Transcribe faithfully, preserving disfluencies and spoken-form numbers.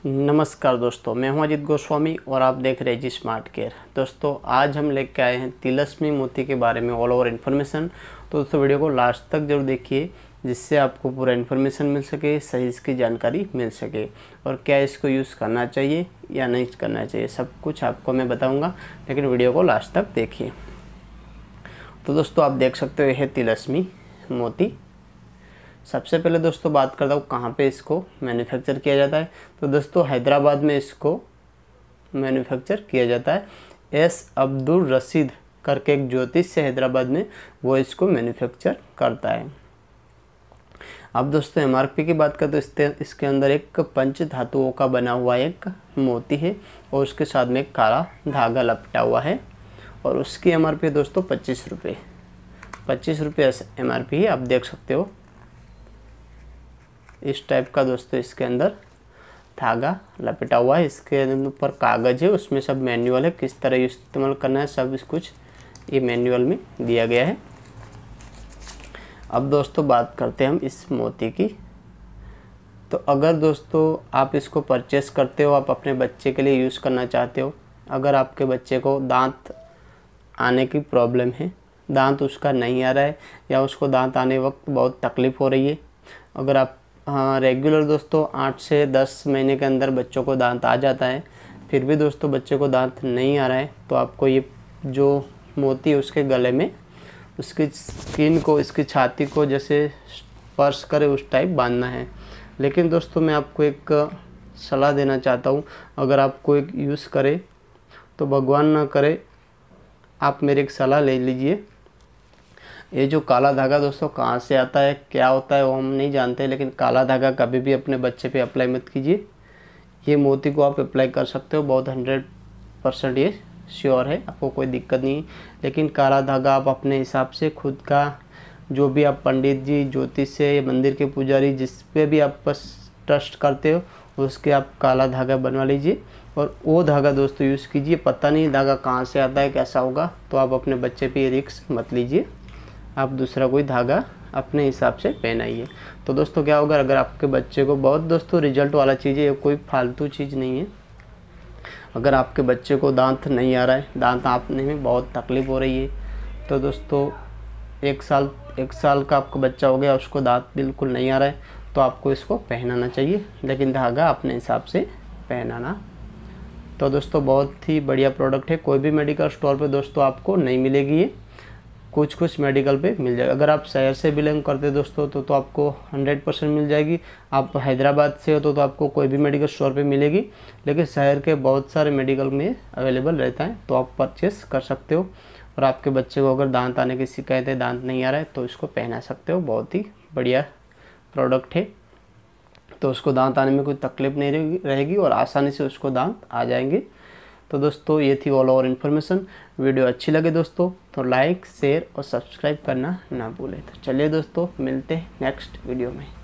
नमस्कार दोस्तों, मैं हूं अजित गोस्वामी और आप देख रहे हैं जी स्मार्ट केयर। दोस्तों आज हम लेके आए हैं तिलस्मी मोती के बारे में ऑल ओवर इन्फॉर्मेशन। तो दोस्तों वीडियो को लास्ट तक जरूर देखिए, जिससे आपको पूरा इन्फॉर्मेशन मिल सके, सही इसकी जानकारी मिल सके और क्या इसको यूज़ करना चाहिए या नहीं करना चाहिए, सब कुछ आपको मैं बताऊँगा, लेकिन वीडियो को लास्ट तक देखिए। तो दोस्तों आप देख सकते हो यह है तिलस्मी मोती। सबसे पहले दोस्तों बात करता हूँ कहाँ पे इसको मैन्युफैक्चर किया जाता है। तो दोस्तों हैदराबाद में इसको मैन्युफैक्चर किया जाता है। एस अब्दुल रशीद करके एक ज्योतिष है हैदराबाद में, वो इसको मैन्युफैक्चर करता है। अब दोस्तों एमआरपी की बात करते तो इसके अंदर एक पंच धातुओं का बना हुआ एक मोती है और उसके साथ में एक काला धागा लपटा हुआ है और उसकी एमआरपी दोस्तों पच्चीस रुपये पच्चीस रुपये एमआरपी है। आप देख सकते हो इस टाइप का दोस्तों इसके अंदर धागा लपेटा हुआ है। इसके ऊपर कागज़ है, उसमें सब मैनुअल है, किस तरह इस्तेमाल करना है सब कुछ ये मैनुअल में दिया गया है। अब दोस्तों बात करते हैं हम इस मोती की। तो अगर दोस्तों आप इसको परचेस करते हो, आप अपने बच्चे के लिए यूज़ करना चाहते हो, अगर आपके बच्चे को दांत आने की प्रॉब्लम है, दांत उसका नहीं आ रहा है या उसको दांत आने वक्त बहुत तकलीफ़ हो रही है, अगर आप हाँ रेगुलर दोस्तों आठ से दस महीने के अंदर बच्चों को दांत आ जाता है, फिर भी दोस्तों बच्चे को दांत नहीं आ रहा है, तो आपको ये जो मोती है उसके गले में उसकी स्किन को, इसकी छाती को जैसे स्पर्श करे उस टाइप बांधना है। लेकिन दोस्तों मैं आपको एक सलाह देना चाहता हूँ, अगर आपको एक यूज़ करे तो भगवान ना करे आप मेरी एक सलाह ले लीजिए। ये जो काला धागा दोस्तों कहाँ से आता है, क्या होता है वो हम नहीं जानते, लेकिन काला धागा कभी भी अपने बच्चे पे अप्लाई मत कीजिए। ये मोती को आप अप्लाई कर सकते हो, बहुत हंड्रेड परसेंट ये श्योर है, आपको कोई दिक्कत नहीं। लेकिन काला धागा आप अपने हिसाब से खुद का, जो भी आप पंडित जी, ज्योतिष से, मंदिर के पुजारी, जिस पे भी आप बस ट्रस्ट करते हो उसके आप काला धागा बनवा लीजिए और वो धागा दोस्तों यूज़ कीजिए। पता नहीं धागा कहाँ से आता है, कैसा होगा, तो आप अपने बच्चे पे रिस्क मत लीजिए, आप दूसरा कोई धागा अपने हिसाब से पहनाइए। तो दोस्तों क्या होगा, अगर आपके बच्चे को बहुत दोस्तों रिजल्ट वाला चीज़ है, ये कोई फालतू चीज़ नहीं है। अगर आपके बच्चे को दांत नहीं आ रहा है, दांत आने में बहुत तकलीफ़ हो रही है, तो दोस्तों एक साल एक साल का आपका बच्चा हो गया, उसको दांत बिल्कुल नहीं आ रहा है, तो आपको इसको पहनाना चाहिए, लेकिन धागा अपने हिसाब से पहनाना। तो दोस्तों बहुत ही बढ़िया प्रोडक्ट है, कोई भी मेडिकल स्टोर पर दोस्तों आपको नहीं मिलेगी ये, कुछ कुछ मेडिकल पे मिल जाएगा। अगर आप शहर से बिलोंग करते दोस्तों तो तो आपको हंड्रेड परसेंट मिल जाएगी। आप हैदराबाद से हो तो, तो आपको कोई भी मेडिकल स्टोर पे मिलेगी, लेकिन शहर के बहुत सारे मेडिकल में अवेलेबल रहता है, तो आप परचेस कर सकते हो। और आपके बच्चे को अगर दांत आने की शिकायत है, दांत नहीं आ रहा है, तो इसको पहना सकते हो, बहुत ही बढ़िया प्रोडक्ट है। तो उसको दांत आने में कोई तकलीफ नहीं रहेगी और आसानी से उसको दांत आ जाएंगे। तो दोस्तों ये थी ऑल ओवर इन्फॉर्मेशन। वीडियो अच्छी लगे दोस्तों तो लाइक, शेयर और सब्सक्राइब करना ना भूलें। तो चलिए दोस्तों मिलते हैं नेक्स्ट वीडियो में।